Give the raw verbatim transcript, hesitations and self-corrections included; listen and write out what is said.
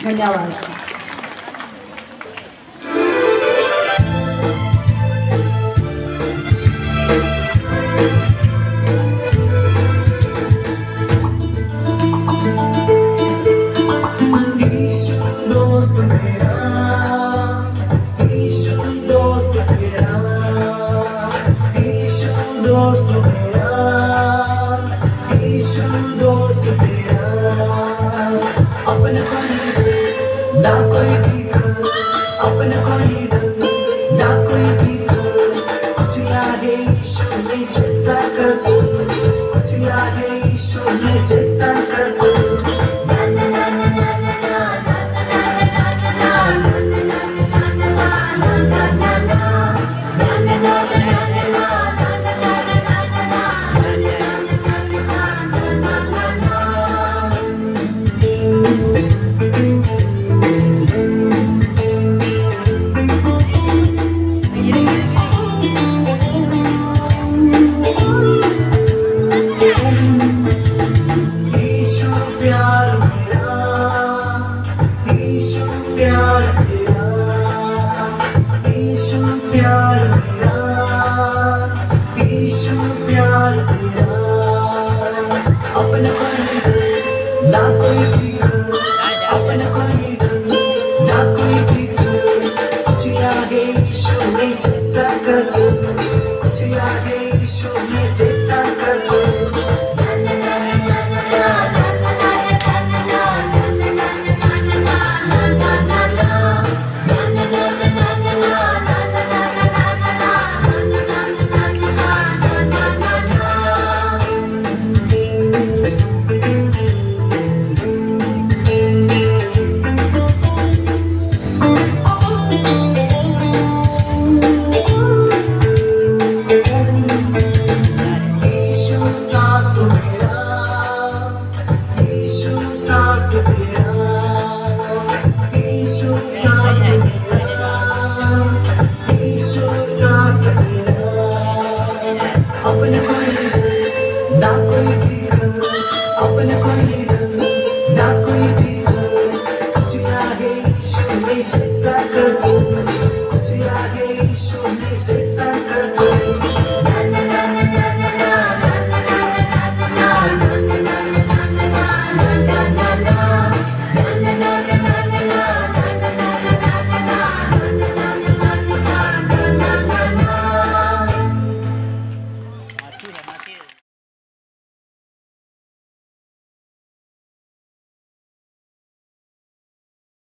धन्यवाद। ना कोई फिकर अपना कोई डर ना कोई फिकर कुछ यादें यीशु ने सत्ता कसम कुछ यादें यीशु ने सत्ता कसम ना ना ना ना ना ना ना कोई फिकर अपना कोई डर ना कोई फिकर कुछ यादें यीशु ने सत्ता कसम कुछ यादें यीशु ने सत्ता